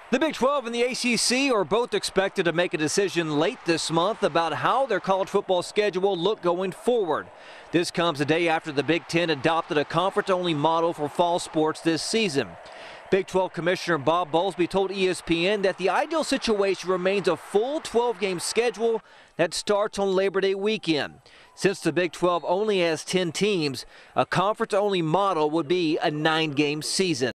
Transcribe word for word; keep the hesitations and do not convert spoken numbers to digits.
The Big twelve and the A C C are both expected to make a decision late this month about how their college football schedule will look going forward. This comes a day after the Big Ten adopted a conference-only model for fall sports this season. Big twelve Commissioner Bob Bowlesby told E S P N that the ideal situation remains a full twelve-game schedule that starts on Labor Day weekend. Since the Big twelve only has ten teams, a conference-only model would be a nine-game season.